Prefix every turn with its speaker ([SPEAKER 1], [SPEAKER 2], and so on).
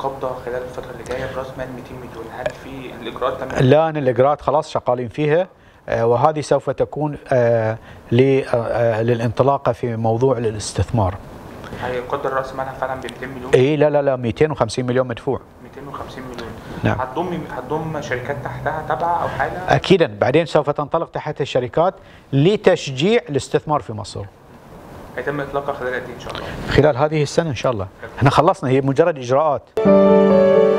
[SPEAKER 1] قبضه خلال الفتره اللي جايه براس مال 200 مليون، هل في الاجراءات تمت؟
[SPEAKER 2] لا، الاجراءات خلاص شغالين فيها، وهذه سوف تكون للانطلاقه في موضوع الاستثمار.
[SPEAKER 1] هيقدر راس مالها فعلا ب 200 مليون؟
[SPEAKER 2] اي لا 250 مليون مدفوع.
[SPEAKER 1] 250 مليون.
[SPEAKER 2] نعم.
[SPEAKER 1] هتضم شركات تحتها تابعه او حاجه؟
[SPEAKER 2] اكيدا بعدين سوف تنطلق تحت الشركات لتشجيع الاستثمار في مصر.
[SPEAKER 1] هيتم اطلاقها خلال قد ايه ان شاء الله؟
[SPEAKER 2] خلال هذه السنه ان شاء الله. احنا خلصنا، هي مجرد اجراءات.